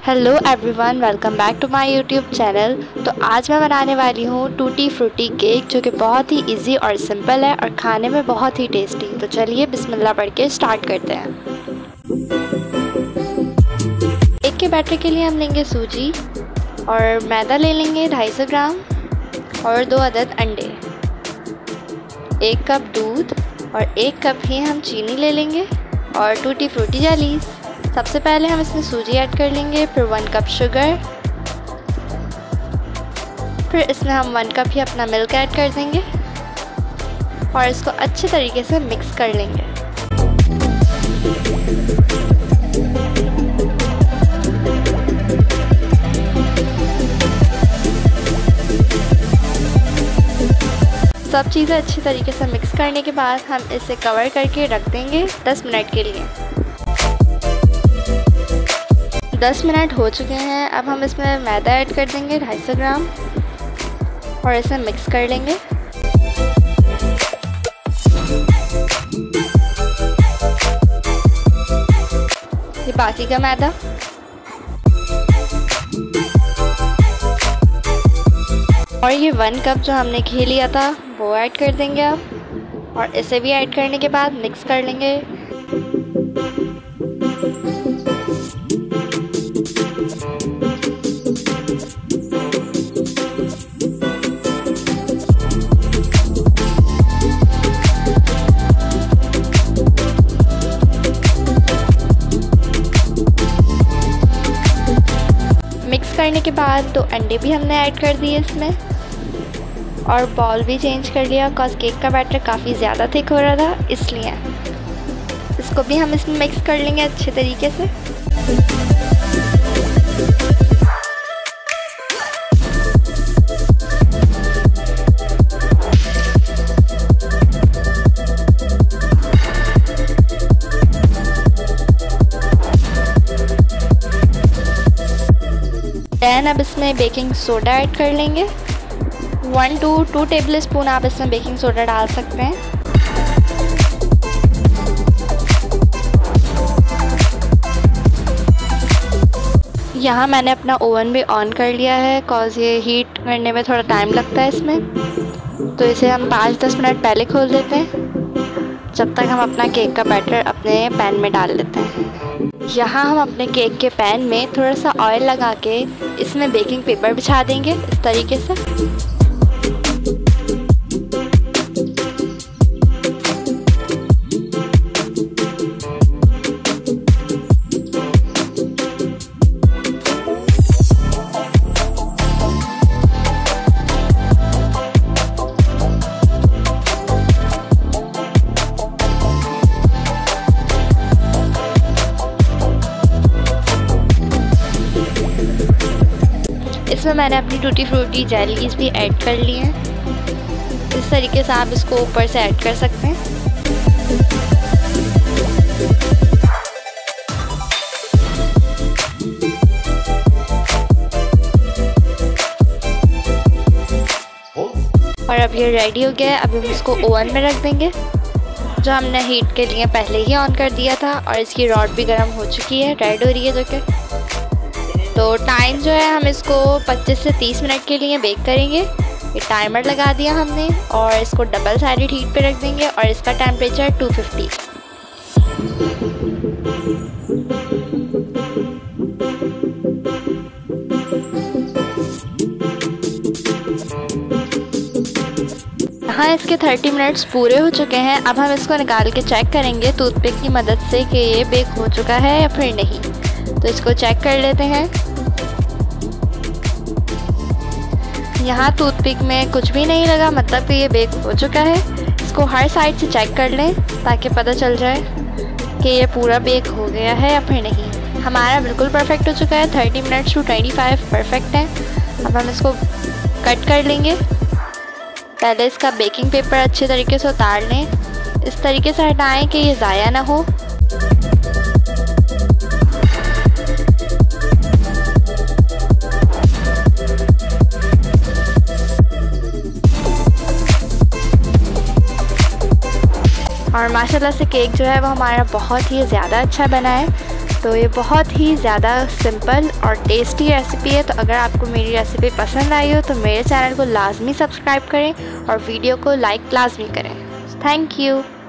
Hello everyone, welcome back to my YouTube channel. तो आज मैं बनाने वाली हूँ टूटी फ्रूटी केक, जो कि बहुत ही इजी और सिंपल है और खाने में बहुत ही टेस्टी। तो चलिए बिस्मिल्लाह पढ़ के स्टार्ट करते हैं। केक के बैटर के लिए हम लेंगे सूजी और मैदा ले लेंगे 250 ग्राम और 2 अदद अंडे, 1 कप दूध और 1 कप ही हम चीनी ले लेंगे और टूटी फ्रूटी जेलीज। सबसे पहले हम इसमें सूजी ऐड कर लेंगे, फिर 1 कप शुगर, फिर इसमें हम 1 कप ही अपना मिल्क ऐड कर देंगे और इसको अच्छे तरीके से मिक्स कर लेंगे। सब चीज़ें अच्छी तरीके से मिक्स करने के बाद हम इसे कवर करके रख देंगे 10 मिनट के लिए। 10 मिनट हो चुके हैं। अब हम इसमें मैदा ऐड कर देंगे 250 ग्राम और इसे मिक्स कर लेंगे। ये बाकी का मैदा, और ये 1 कप जो हमने घी लिया था वो ऐड कर देंगे अब, और इसे भी ऐड करने के बाद मिक्स कर लेंगे। मिक्स करने के बाद 2 अंडे भी हमने ऐड कर दिए इसमें, और बॉल भी चेंज कर लिया बिकॉज केक का बैटर काफ़ी ज़्यादा थिक हो रहा था, इसलिए इसको भी हम इसमें मिक्स कर लेंगे अच्छे तरीके से। देन अब इसमें बेकिंग सोडा ऐड कर लेंगे, 1 to 2 टेबल स्पून आप इसमें बेकिंग सोडा डाल सकते हैं। यहाँ मैंने अपना ओवन भी ऑन कर लिया है बिकॉज ये हीट करने में थोड़ा टाइम लगता है इसमें, तो इसे हम 5-10 मिनट पहले खोल देते हैं, जब तक हम अपना केक का बैटर अपने पैन में डाल लेते हैं। यहाँ हम अपने केक के पैन में थोड़ा सा ऑयल लगा के इसमें बेकिंग पेपर बिछा देंगे इस तरीके से। इसमें मैंने अपनी टूटी फ्रूटी जेलीज भी ऐड कर ली हैं। इस तरीके से आप इसको ऊपर से ऐड कर सकते हैं। और अब ये रेडी हो गया है। अब हम इसको ओवन में रख देंगे, जो हमने हीट के लिए पहले ही ऑन कर दिया था, और इसकी रॉड भी गर्म हो चुकी है, रेड हो रही है जो कि। तो टाइम जो है हम इसको 25 से 30 मिनट के लिए बेक करेंगे। ये टाइमर लगा दिया हमने और इसको डबल साइडेड हीट पे रख देंगे, और इसका टेम्परेचर 250। यहाँ इसके 30 मिनट्स पूरे हो चुके हैं। अब हम इसको निकाल के चेक करेंगे टूथपिक की मदद से कि ये बेक हो चुका है या फिर नहीं। तो इसको चेक कर लेते हैं। यहाँ टूथपिक में कुछ भी नहीं लगा, मतलब कि ये बेक हो चुका है। इसको हर साइड से चेक कर लें ताकि पता चल जाए कि ये पूरा बेक हो गया है या फिर नहीं। हमारा बिल्कुल परफेक्ट हो चुका है, 30 मिनट्स to 25 परफेक्ट है। अब हम इसको कट कर लेंगे। पहले इसका बेकिंग पेपर अच्छे तरीके से उतार लें, इस तरीके से हटाएं कि ये ज़ाया ना हो। और माशाल्लाह से केक जो है वो हमारा बहुत ही ज़्यादा अच्छा बना है। तो ये बहुत ही ज़्यादा सिंपल और टेस्टी रेसिपी है। तो अगर आपको मेरी रेसिपी पसंद आई हो तो मेरे चैनल को लाजमी सब्सक्राइब करें और वीडियो को लाइक लाजमी करें। Thank you.